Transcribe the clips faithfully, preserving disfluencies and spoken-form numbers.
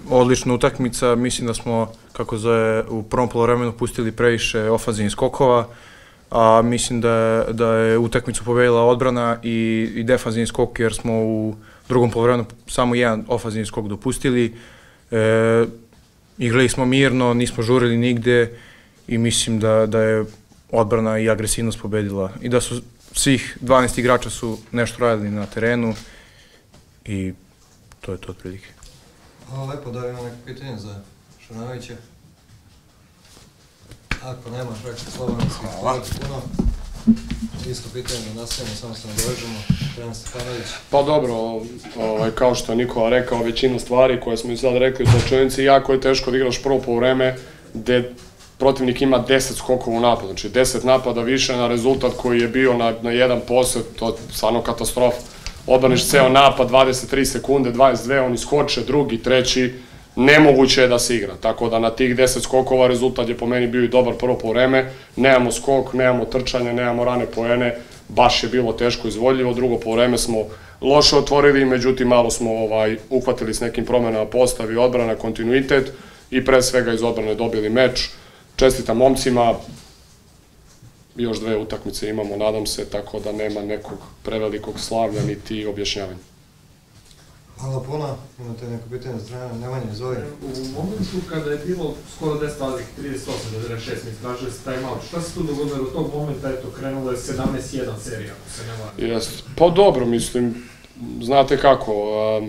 odlična utakmica, mislim da smo, kako zove, u prvom poluvremenu pustili previše ofanzivnih skokova, a mislim da je, da je utakmicu pobedila odbrana i, i defanzivni skok, jer smo u drugom poluvremenu samo jedan ofanzivni skok dopustili. E, igrali smo mirno, nismo žurili nigde i mislim da, da je odbrana i agresivnost pobedila i da su svih dvanaest igrača su nešto radili na terenu i to je to otprilike. Hvala lepo, da li ima neko pitanje za Šanovića? Ako nemaš, rekao Slovanski, hvala puno. Isto pitanje da nastavimo, samo se nadovežemo. Trener Stefanović. Pa dobro, ovaj, kao što je Nikola rekao, većina stvari koje smo i sad rekli u točenici, jako je teško da igraš prvo poluvreme gde protivnik ima deset skokova u napad, znači deset napada više na rezultat koji je bio na, na jedan posed, to je stvarno katastrofa. Odbraniš ceo napad, dvadeset tri sekunde, dvadeset dve, oni skoče, drugi, treći, nemoguće je da se igra. Tako da na tih deset skokova rezultat je po meni bio i dobar prvo poluvreme, nemamo skok, nemamo trčanje, nemamo rane poene, baš je bilo teško izvodljivo, drugo poluvreme smo loše otvorili, međutim malo smo ovaj, uhvatili s nekim promenama postavi, odbrana, kontinuitet i pre svega iz odbrane dobili meč. Čestitam momcima, još dve utakmice imamo, nadam se, tako da nema nekog prevelikog slavlja niti objašnjavanja. Hvala puno, imate neko pitanje za trenera, Nemanja, izvoli. U momentu kada je bilo skoro deset razlike, trideset osam do devedeset šest, mi tražili se time out, šta se tu dogodilo od tog momenta, eto, krenulo je sedamnaest jedan serija, ako se ne varam? Jeste, pa dobro, mislim, znate kako, um,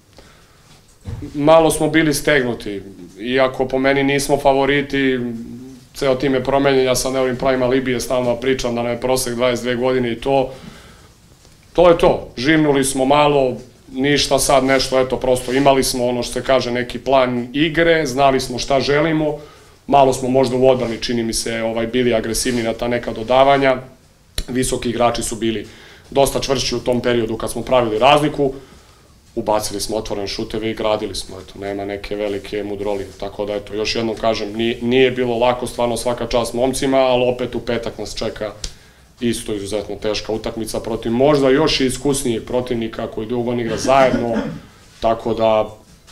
malo smo bili stegnuti, iako po meni nismo favoriti, ceo tim je promenjen, ja sad ne volim pravim alibije, stalno pričam da nam je prosek dvadeset dve godine i to, to je to, živnuli smo malo, ništa sad nešto, eto, prosto imali smo ono što se kaže neki plan igre, znali smo šta želimo, malo smo možda u odbrani, čini mi se, ovaj, bili agresivni na ta neka dodavanja, visoki igrači su bili dosta čvršći u tom periodu kad smo pravili razliku, ubacili smo otvorene šuteve i gradili smo, eto, nema neke velike mudrolije, tako da, eto, još jednom kažem, nije, nije bilo lako, stvarno svaka čast momcima, ali opet u petak nas čeka isto izuzetno teška utakmica protiv možda još i iskusnijih protivnika koji dugo igra zajedno, tako da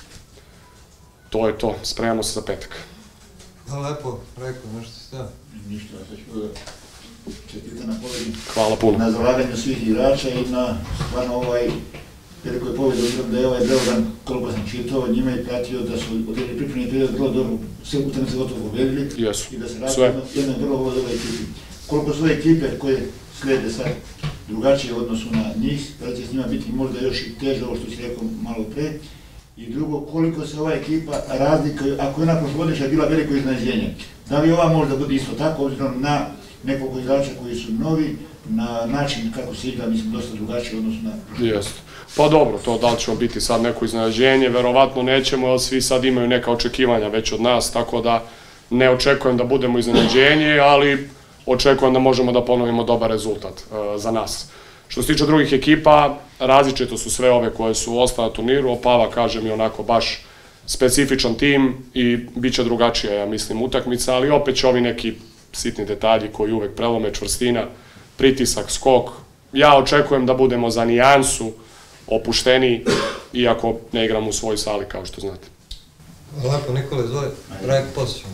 to je to, spremamo se za petak. Hvala lepo, rekao, nešto ste da? Ništa, ja ću da četite na pobedi. Hvala puno. Na zalaganju svih igrača i na stvarno ovaj velikoj pobedi, obzirom da je ovaj Beogan, koliko sam čitao, njima je pratio da su od jedne pripremne periode vrlo dobro, sve utakmice gotovo pobedili. Jesu, i da se radi jednoj vrlo dobro ekipi. Koliko su ove ekipe koje slede sad drugačije u odnosu na njih, da će s njima biti možda još i teže, ovo što si rekao malo pre. I drugo, koliko se ova ekipa razlikuje, ako je ona prošlogodišnja bila veliko iznenađenje, da li ova možda bude isto tako, obzirom na nekog igrača koji su novi, na način kako se igra, mislim, dosta drugačije u odnosu na prošlogodišnje. Jeste. Pa dobro, to da li ćemo biti sad neko iznenađenje, verovatno nećemo, jer svi sad imaju neka očekivanja već od nas, tako da ne očekujem da budemo iznenađenje, ali očekujem da možemo da ponovimo dobar rezultat uh, za nas. Što se tiče drugih ekipa, različito su sve ove koje su ostale na turniru, Opava, kažem, je onako baš specifičan tim i bit će drugačija, ja mislim, utakmica, ali opet će ovi neki sitni detalji koji uvek prelome, čvrstina, pritisak, skok. Ja očekujem da budemo za nijansu opušteni, iako ne igramo u svojoj sali, kao što znate. Hvala lepo, Nikola, izvoli, Rajko, posjećamo.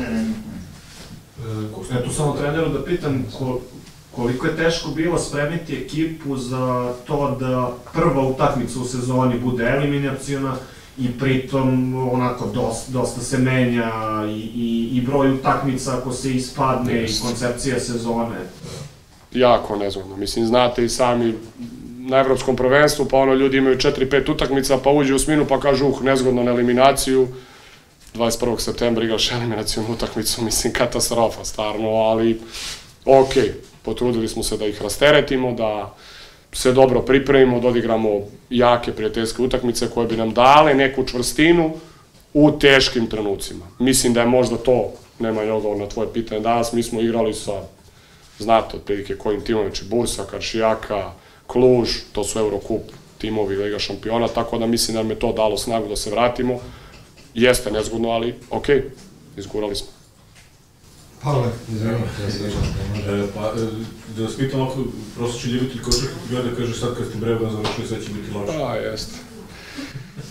Ja tu samo treneru da pitam koliko je teško bilo spremiti ekipu za to da prva utakmica u sezoni bude eliminaciona i pritom onako dosta, dosta se menja i, i, i broj utakmica ako se ispadne i koncepcija sezone. Jako nezgodno, mislim, znate i sami na evropskom prvenstvu, pa ono ljudi imaju četiri pet utakmica, pa uđe u sminu pa kažu uh, nezgodno na eliminaciju, dvadeset prvog septembra igraš eliminacijonu utakmicu, mislim, katastrofa, stvarno, ali okej, potrudili smo se da ih rasteretimo, da se dobro pripremimo, da odigramo jake prijateljske utakmice koje bi nam dale neku čvrstinu u teškim trenucima. Mislim da je možda to, nema je odgovor na tvoje pitanje danas, mi smo igrali sa, znate, otprilike kojim timom, znači Bursa, Karšijaka, Kluž, to su Eurocup timovi Liga šampiona, tako da mislim da nam je to dalo snagu da se vratimo. Jeste nezgodno, ali okej, izgurali smo. Pavle, izvinite, ja se vežem. Pa, da vas pitam ovako, prosječni ljubitelj košarke gleda, kaže sad kad ste Breogan završili, sve će biti lažno. Pa, jeste.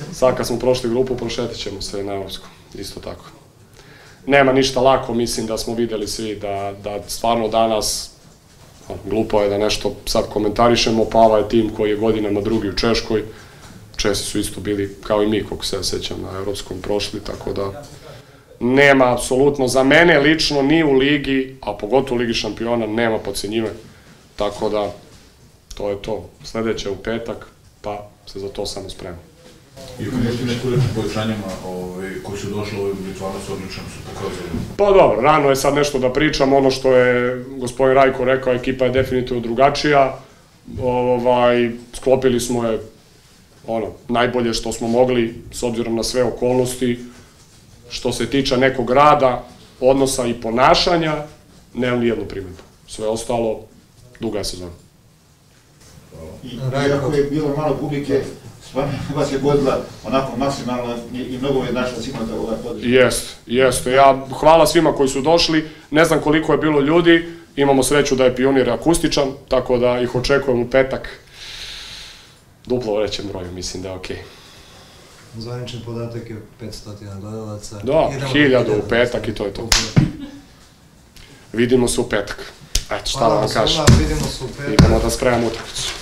sad kad smo prošli grupu, prošetit ćemo se na evropskom, isto tako. Nema ništa lako, mislim da smo videli svi da, da stvarno danas, glupo je da nešto sad komentarišemo, Pava je tim koji je godinama drugi u Češkoj, Česi su isto bili, kao i mi, koliko se sećam, na evropskom prošli, tako da nema apsolutno, za mene lično, ni u ligi, a pogotovo u Ligi šampiona, nema podcenjivanja, tako da, to je to. Sledeće u petak, pa se za to samo spremamo. I ako možete neko reći o pojačanjima koji su došli u ovoj stvarno su odlično, su pokazali? Pa dobro, rano je sad nešto da pričam, ono što je gospodin Rajko rekao, ekipa je definitivno drugačija, sklopili smo je ono, najbolje što smo mogli, s obzirom na sve okolnosti, što se tiče nekog rada, odnosa i ponašanja, nemam ni jednu primjedbu. Sve ostalo, duga je sezona. Iako je bilo malo publike, stvarno vas je godila onako maksimalno i mnogo je našla svima da ovaj podrži. Jeste, jeste. Ja hvala svima koji su došli, ne znam koliko je bilo ljudi, imamo sreću da je Pionir akustičan, tako da ih očekujem u petak. Duplo većem broju, mislim da je okej. Zvanični podatak je petsto gledalaca. Da, hiljadu u petak i to je to. Vidimo se u petak. Eto, šta da vam kažem. Hvala, vidimo se u petak. Idemo da spremamo utakmicu.